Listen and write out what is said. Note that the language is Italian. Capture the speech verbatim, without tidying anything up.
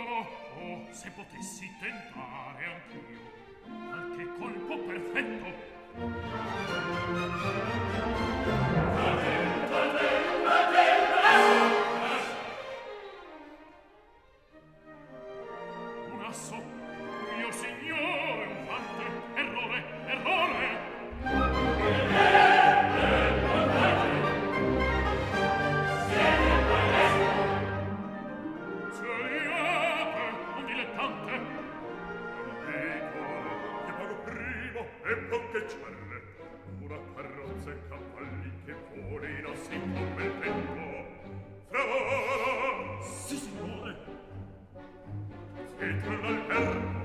no, oh, se potessi tentare anch'io qualche colpo perfetto. Un asso, mio signore, un fante, errore, errore! Celiate, un dilettante! Non dico, che pago primo e ponteggiare una carrozza e cavalli che volino sin con bel tempo. Fra... Sì, signore! Si torna al perno